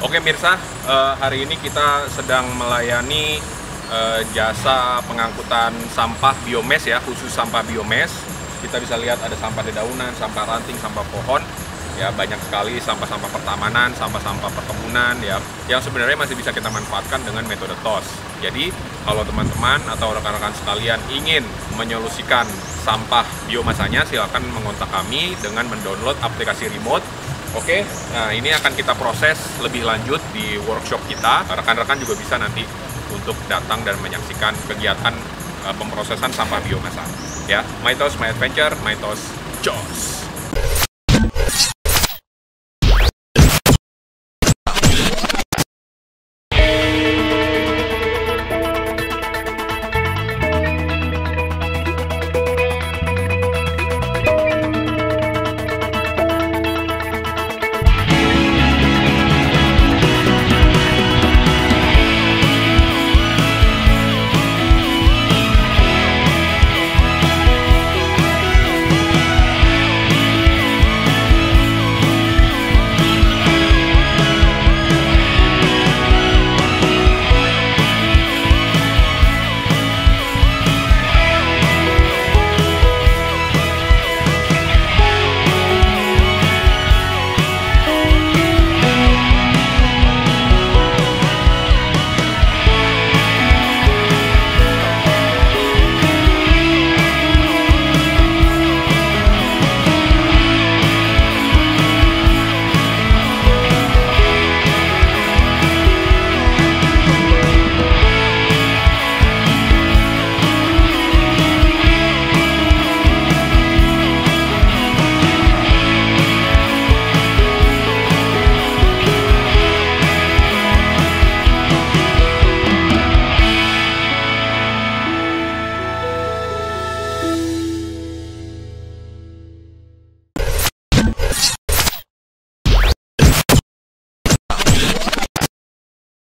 Oke Mirsa, hari ini kita sedang melayani jasa pengangkutan sampah biomes ya, khusus sampah biomes. Kita bisa lihat ada sampah dedaunan, sampah ranting, sampah pohon, ya banyak sekali sampah-sampah pertamanan, sampah-sampah perkebunan ya, yang sebenarnya masih bisa kita manfaatkan dengan metode TOS. Jadi kalau teman-teman atau rekan-rekan sekalian ingin menyolusikan sampah biomasanya, silakan mengontak kami dengan mendownload aplikasi remote. Oke, nah ini akan kita proses lebih lanjut di workshop kita. Rekan-rekan juga bisa nanti untuk datang dan menyaksikan kegiatan pemrosesan sampah biomasa. Ya, My TOS, My Adventure, My TOS, Jos!